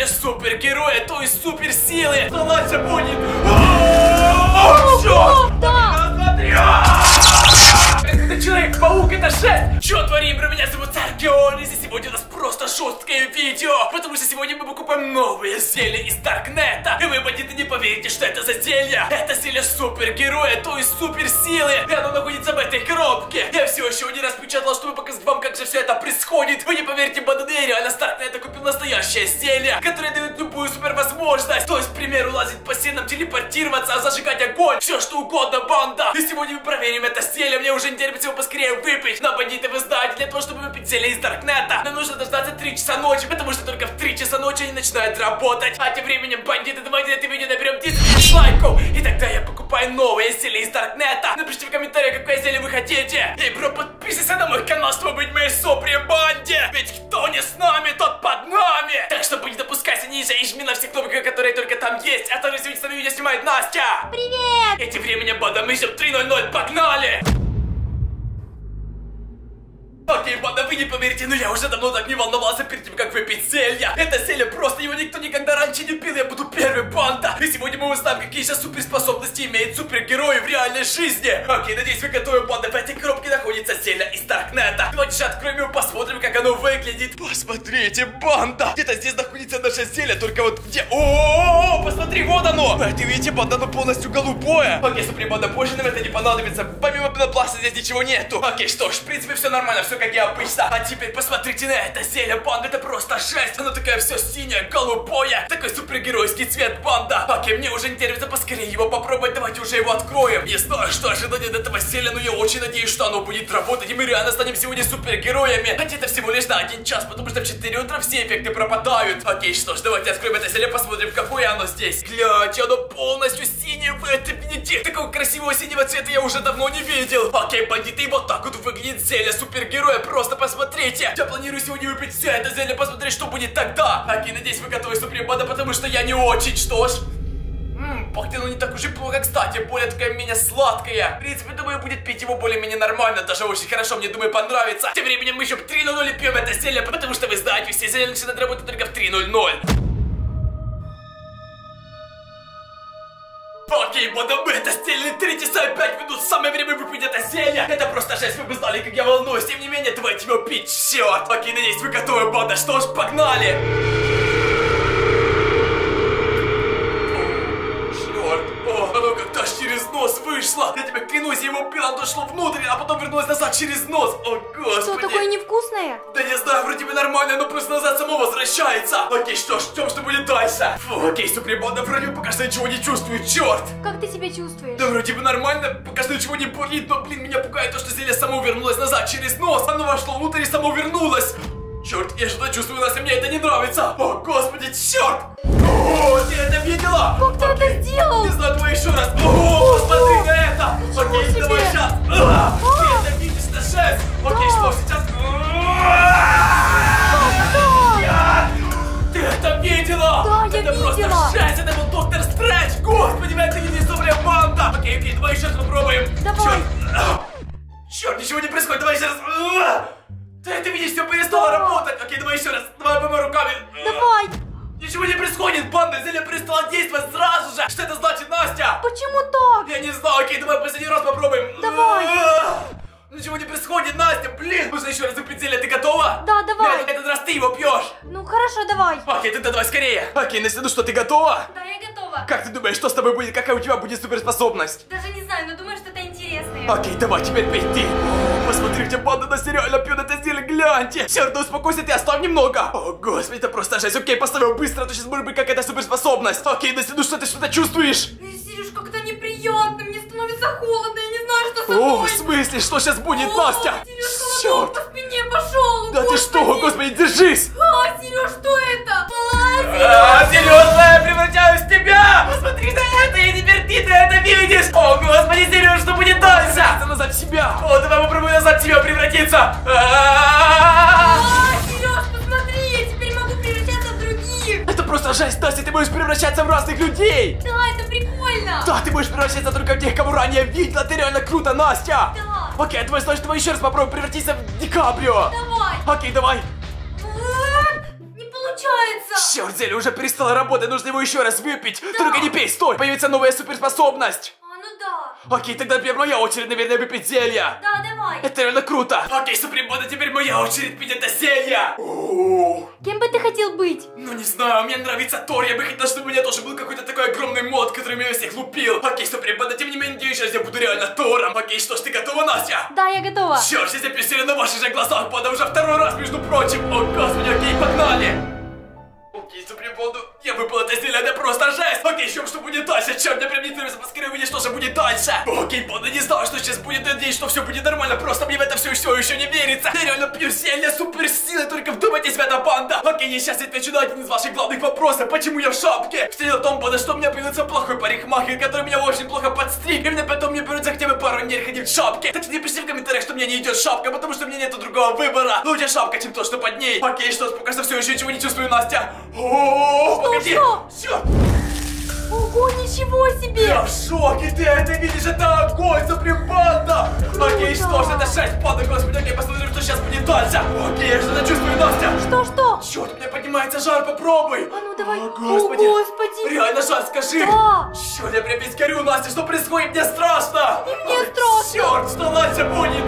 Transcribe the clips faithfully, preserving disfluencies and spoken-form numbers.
зелье супергероя, то есть суперсилы. Что будет? Это Человек-паук, это шесть! Чё творим, бро? Меня зовут Аргионис, и сегодня у нас просто жесткое видео, потому что сегодня мы покупаем новые зелья из Даркнета. И вы, бандиты, не поверите, что это за зелье. Это зелье супергероя, то есть суперсилы. И оно находится в этой коробке. Я все еще не распечатал, чтобы показать вам, как же все это происходит. Вы не поверите, бандиты, я реально с Даркнета купил настоящее зелье, которое дает любую супервозможность. То есть, к примеру, лазить по стенам, телепортироваться, зажигать огонь, все что угодно, банда. И сегодня мы проверим это зелье, мне уже не терпится его поскорее выпить. Но, бандиты, вы знаете, для того, чтобы выпить зелье из Даркнета, нам нужно дождаться три часа ночи, потому что только в три часа ночи они начинают работать. А тем временем, бандиты, давайте на это видео наберем десять тысяч лайков, и тогда я покупаю новые зелья из Даркнета. Напишите в комментариях, какое зелье вы хотите. И, бро, подписывайся на мой канал, чтобы быть в моей супер банде. Ведь кто не с нами, тот под нами. Так что не допускайся ниже и жми на все кнопки, которые только там есть. А также сегодня с нами видео снимает Настя. Привет! И тем временем, банда, мы ждем три ноль ноль, погнали! Окей, банда, вы не поверите, но я уже давно так не волновался перед тем, как выпить зелье. Это зелье просто, его никто никогда раньше не пил, я буду первый, банда. И сегодня мы узнаем, какие же суперспособности имеет супергерои в реальной жизни. Окей, надеюсь, вы готовы, банда. В этой коробке находится зелье из Даркнета. Давайте же откроем его, посмотрим, как оно выглядит. Посмотрите, банда, где-то здесь находится наше зелье, только вот где... О-о-о, посмотри, вот оно. Вы видите, банда, оно полностью голубое. Окей, супер, банда, позже нам это не понадобится. Помимо пенопласта здесь ничего нету. Окей, что ж, в принципе, все нормально, все как я обычно. А теперь посмотрите на это зелье, банда, это просто жесть. Оно такая все синее, голубое, такой супергеройский цвет, банда. Окей, мне уже не терпится поскорее его попробовать, давайте уже его откроем. Не знаю, что ожидать от этого зелья, но я очень надеюсь, что оно будет работать, и мы реально станем сегодня супергероями. Хотя это всего лишь на один час, потому что в четыре утра все эффекты пропадают. Окей, что ж, давайте откроем это зелье, посмотрим, какое оно здесь. Гляньте, оно полностью синее, вы это видите? Такого красивого синего цвета я уже давно не видел. Окей, бандиты, вот так вот выглядит зелье супергероя, просто посмотрите. Я планирую сегодня выпить все это зелье, посмотреть, что будет тогда. Окей, надеюсь, вы готовы, супер-банда, потому что я не очень. Что ж, ммм, пахнет оно не так уж и плохо, кстати, более такая менее сладкая. В принципе, думаю, будет пить его более-менее нормально, даже очень хорошо, мне, думаю, понравится. Тем временем мы еще в три ноль ноль пьем это зелье, потому что вы знаете, все зелья начинают работать только в три ноль ноль. Окей, банда, мы это сделали три часа и пять минут, самое время выпить это зелье. Это просто жесть, вы бы знали, как я волнуюсь. Тем не менее, давайте его пить, черт. Окей, надеюсь, вы готовы, банда, что ж, погнали. Черт, о, оно как-то аж через нос вышло. Я тебе клянусь, я его пил, оно шло внутрь, а потом вернулось назад через нос. О, господи. Что, такое невкусное? Да не знаю, вроде бы нормально, но просто назад само возвращается. Окей, что ж, ждем, что будет дальше. Фу, окей, супер-банда, вроде бы пока что ничего не чувствую, черт. Как ты себя чувствуешь? Да вроде бы нормально, пока что ничего не болит, но, блин, меня пугает то, что зелье само вернулось назад через нос. Оно вошло внутрь и само вернулось. Черт, я что-то чувствую, Настя, мне это не нравится. О, господи, черт. О, ты это видела? Как ты окей. это сделал? Не знаю, давай еще раз. О, посмотри на это. Окей, себе. давай сейчас. А, ты это видишь, это шесть. Окей, что сейчас? Ты это видела? Да, я это видела. просто жесть, это был доктор Стрэндж. Господи, это не супер банда. Окей, окей, давай еще раз попробуем. Давай. Черт. Черт, ничего не происходит, давай еще раз. Ты это видишь, все перестало Да. работать. Окей, давай еще раз, давай помой руками. Давай. Ничего не происходит, банда, зелье перестало действовать сразу же. Что это значит, Настя? Почему так? Я не знаю, окей, давай последний раз попробуем. Давай. Ничего не происходит, Настя, блин. Нужно еще раз выпить зелье, ты готова? Да, давай. На этот раз ты его пьешь. Ну хорошо, давай. Окей, тогда давай скорее. Окей, Настя, ну что, ты готова? Да, я готова. Как ты думаешь, что с тобой будет? Какая у тебя будет суперспособность? Даже не знаю, но думаю, что это интересное. Окей, давай, теперь пей ты. О, посмотрите, банда, Настя реально пьет это зелье, гляньте. Черт, ну успокойся, ты оставь немного. О, господи, это просто жесть. Окей, поставь его быстро, а то сейчас может быть какая-то суперспособность. Окей, Настя, ну что, ты что-то чувствуешь? Сереж, как-то неприятно, мне становится холодно, я не знаю, что со О, мной. в смысле, что сейчас будет, О, Настя? Сереж, холодок по спине пошел. Да ты что, господи, держись. А, Сереж, что это? А, Сереж. А, серьезно, я превращаюсь в тебя! Посмотри на это, и теперь ты это видишь! О, господи, Сереж, что будет дальше? Это назад в себя! О, давай попробуем назад в тебя превратиться! А, Сереж, посмотри, я теперь могу превращаться в других. Это просто жесть, Настя, ты можешь превращаться в разных людей! Да, это прикольно. Да, ты можешь превращаться только в тех, кого ранее видела, ты реально круто, Настя! Да. Окей, давай, значит, давай еще раз попробуем превратиться в Ди Каприо! Давай. Окей, давай! А, не получилось. случается? Черт, зелье уже перестало работать, нужно его еще раз выпить. Да. Только не пей, стой, появится новая суперспособность. А, ну да. Окей, тогда теперь моя очередь, наверное, выпить зелье. Да, давай. Это реально круто. Окей, Суприм Банда, теперь моя очередь пить это зелье. О-о-о. Кем бы ты хотел быть? Ну не знаю, мне нравится Тор, я бы хотел, чтобы у меня тоже был какой-то такой огромный мод, который меня всех лупил. Окей, Суприм Банда, тем не менее, сейчас я буду реально Тором. Окей, что ж, ты готова, Настя? Да, я готова. Черт, сейчас я писали на ваших же глазах, Банда, уже второй раз, между прочим. О, господи, окей, погнали. Окей, Суприм Банда, я выпал это зелье, это просто жесть. Окей, еще что будет дальше? Черт, мне прям не нравится, поскорее увидеть, что же будет дальше. Окей, Банда, не знаю, что сейчас будет, надеюсь, что все будет нормально, просто мне в это все еще, еще не верится. Я реально пью зелье суперсилы, только вдумайтесь в это, Банда. Окей, я сейчас отвечу на один из ваших главных вопросов, почему я в шапке. Все дело в том, Банда, что у меня появился плохой парикмахер, который меня очень плохо подстриг, и мне потом не берется хотя бы пару дней ходить в шапке. Так что не пишите в комментариях, что мне не идет шапка, потому что мне нету другого выбора. Лучше шапка, чем то, что под ней. Окей, что ж, пока что все еще ничего не чувствую, Настя. О, погоди. Черт. Ого, ничего себе! Я в шоке, ты это видишь, это огонь, Суприм Банда! Окей, что ж, это шесть, Банда, господи, окей, посмотрим, что сейчас будет дальше. Окей, я что-то чувствую, Настя. Что, что? Черт, у меня поднимается жар, попробуй. А ну давай. О, господи. О, господи. Реально жар, скажи. Да. Черт, я прям весь горю, Настя, что происходит, мне страшно. И мне страшно. Черт, что Настя будет?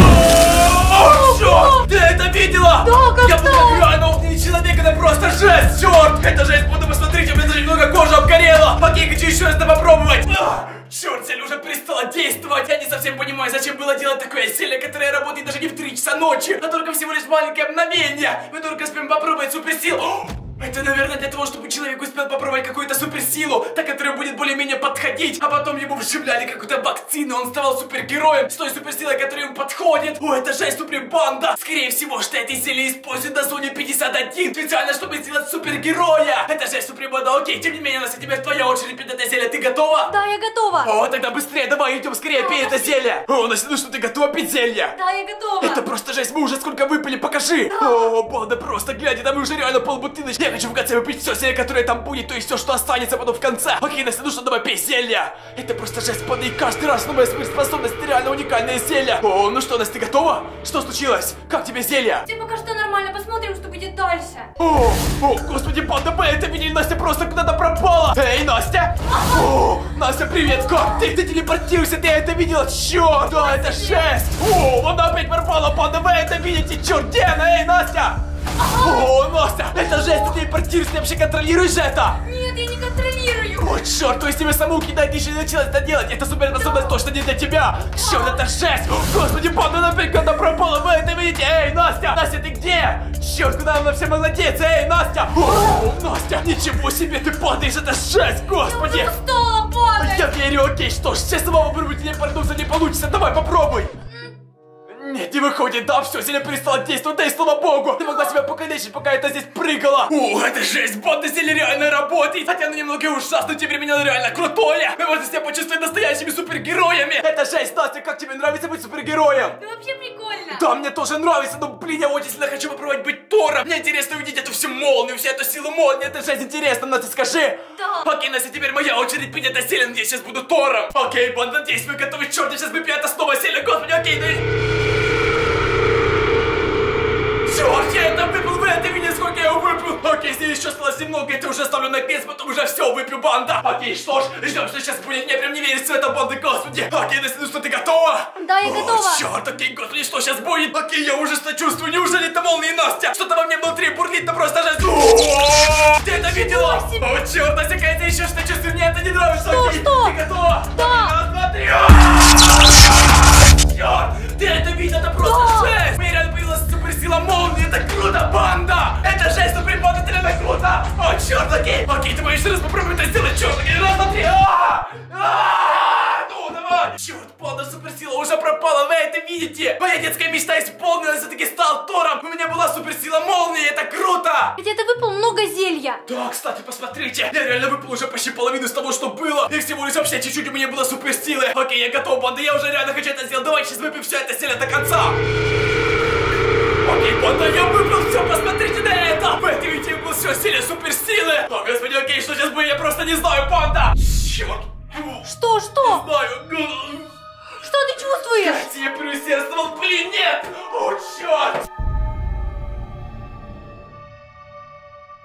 О, черт, ты это видела? Да, как Я был так? реально огненный человек, это просто жесть, черт. Это жесть, буду посмотрите, у меня даже немного кожи обгорела. Окей, хочу еще раз это попробовать. А, черт, зелье уже перестало действовать. Я не совсем понимаю, зачем было делать такое зелье, которое работает даже не в три часа ночи, а только всего лишь маленькое мгновение. Мы только успеем попробовать суперсилу. Это, наверное, для того, чтобы человек успел попробовать какую-то суперсилу, та, которая будет более-менее подходить, а потом ему вживляли какую-то вакцину, он ставал супергероем с той суперсилой, которая ему подходит. О, это жесть, Суприм Банда! Скорее всего, что эти зелья используют на зоне пятьдесят один, специально, чтобы сделать супергероя. Это жесть, Суприм Банда, окей, тем не менее, Настя, теперь твоя очередь пить это зелье, ты готова? Да, я готова. О, тогда быстрее, давай, идем скорее, пей это зелье. О, Настя, ну что, ты готова пить зелье? Да, я готова. Это просто жесть, мы уже сколько выпили, покажи! Да. О, Банда, просто глядя, там уже реально полбутылочки. Я хочу в конце выпить все зелье, которое там будет, то есть все, что останется потом в конце. Окей, Настя, ну что, давай пей зелье. Это просто жесть, Банда, и каждый раз новая суперспособность, это реально уникальное зелье. О, ну что, Настя, ты готова? Что случилось? Как тебе зелье? Ты пока что нормально, посмотрим, что будет дальше. О, о, господи, Банда, мы это видели, Настя просто куда-то пропала. Эй, Настя! О, Настя, привет, как ты? Ты телепортируешься, ты это видела? Черт, да, это жесть! О, она опять пропала, Банда, вы это видите? Черт, где она? Эй, Настя! О, Настя, это жесть, ты телепортируешься, ты вообще контролируешь это? Нет, я не контролирую. О, черт, то есть тебе саму кидать, ты еще не начала это делать. Это суперспособность точно не для тебя. Черт, это жесть. О, господи, Банда, она опять куда-то пропала, вы это видите? Эй, Настя, Настя, ты где? Черт, куда она все могла деться? Эй, Настя! О, Настя, ничего себе, ты падаешь, это жесть, господи. Я уже устала падать. Я верю, окей, что ж, сейчас самого попробуй телепортнуться не получится, давай попробуй. Нет, не выходит, да, все, зелье перестало действовать, да и слава богу. Ты могла себя покалечить, пока это здесь прыгала. О, это жесть, Банда, зелье реально работает. Хотя оно немного ужасно, тем временем оно реально крутое. Мы можем себя почувствовать настоящими супергероями. Это жесть, Настя, как тебе нравится быть супергероем? Да вообще прикольно. Да, мне тоже нравится, но, блин, я очень сильно хочу попробовать быть Тором. Мне интересно увидеть эту всю молнию, всю эту силу молнии, это жесть интересно, Настя, скажи. Да. Окей, Настя, теперь моя очередь пить это зелье, я сейчас буду Тором. Окей, Банда, надеюсь, вы готовы, черт, я сейчас выпью это снова зелье, господи, окей, ну... Черт, я это выпил, вы это видели, сколько я его выпил? Окей, здесь еще осталось немного, это уже ставлю на конец, потом уже все выпью, Банда. Окей, что ж, ждем, что сейчас будет, мне прям не верится в это, Банда, господи. Окей, Настя, ну что, ты готова? Да, я готова. Черт, окей, господи, что сейчас будет? Окей, я ужасно чувствую, неужели это молния, Настя? Что-то во мне внутри бурлит, но просто жесть. Ты это видела? О, черт, Настя, какая-то еще что чувствую, мне это не нравится. Что, окей, что? ты готова? Да. Раз, два, три. Черт, ты это видела, это просто жесть. У меня реально появилась суперсила молнии, это круто, Банда. Это жесть, Суприм Банда, это реально круто. О, черт, окей, окей, давай еще раз попробуем это сделать, черт, окей, раз, два, три. Ну, давай. Черт, Банда, суперсила уже пропала, вы это видите? Моя детская мечта исполнилась, все-таки стал Тором. У меня была суперсила молнии, это круто. Ведь это выпал много зелья. Да, кстати, посмотрите, я реально выпал уже почти половину из того, что было. И всего лишь вообще чуть-чуть у меня было суперсилы. Окей, я готов, Банда, я уже реально хочу это сделать. Давай сейчас выпьем все это зелье до конца. Окей, Банда, я выпил все, посмотрите на это. В этой видео был все силе суперсилы. О, господи, окей, что сейчас будет, я просто не знаю, Банда. Черт. Что, что? Не знаю. Что ты чувствуешь? Кажется, я переусердствовал, блин, нет. О, черт.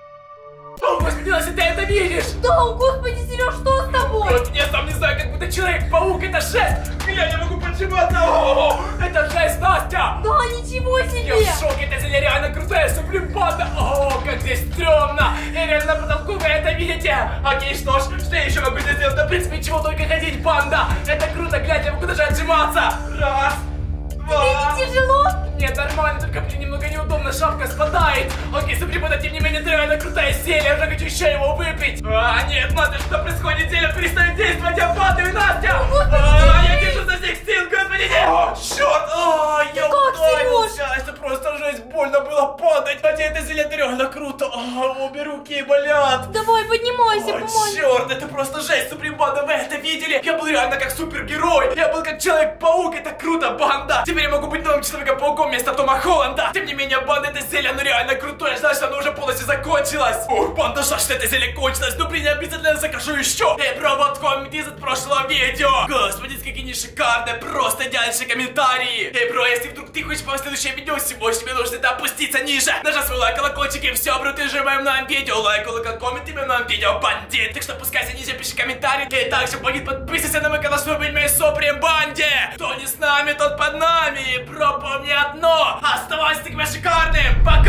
Настя, ты это видишь? Да, господи, Сереж, что с тобой? Вот я сам не знаю, как будто Человек-паук, это жесть! Я не могу поджиматься! О, это жесть, Настя! Да, ничего Я себе! в шоке, это зелье реально крутая сублим-банда! О, как здесь стрёмно! Я реально на потолку, вы это видите? Окей, что ж, что я еще могу здесь сделать? Да, в принципе, чего только ходить, банда! Это круто, глянь, я могу даже отжиматься! Раз, два... Тебе не тяжело? Нет, нормально, только мне немного неудобно, шапка спадает. Окей, сублим-банда, тем не менее, это реально крутая зелье, я уже хочу еще его выпить. А, нет, Настя, что происходит? Зелье перестает действовать, я падаю, Настя! А, я держу за всех сил, господи, нет! О, черт! А, я ударился! Это просто жесть, больно было падать. Хотя это зелье это реально круто. А, обе руки болят. Давай, поднимайся, О, помоги. черт, это просто жесть, сублим-банда, вы это видели? Я был реально как супергерой. Я был как Человек-паук, это круто, банда. Теперь я могу быть новым Человеком-пауком вместо Тома Холланда. Тем не менее, банда, это зелье, оно реально крутое. Знаешь, оно уже полностью закончилось. Ох, банда, жаль, что это зелье кончилось. Ну, блин, я обязательно закажу еще. Эй, бро, вот коммент из прошлого видео. Господи, какие они шикарные, просто идеальные комментарии. Эй, бро, если вдруг ты хочешь попасть в следующее видео, всего тебе нужно это опуститься ниже. Нажать свой лайк, колокольчик и все, бро, ты же в моем новом видео. Лайк, колокольчик, коммент, тебе в новом видео, бандит. Так что пускайся ниже, пиши комментарий. И также будет подписывайся на мой канал, чтобы быть моей супрем банде. Кто не с нами, тот под нами. Бро, помни одно. Оставайся таким шикарным. Пока.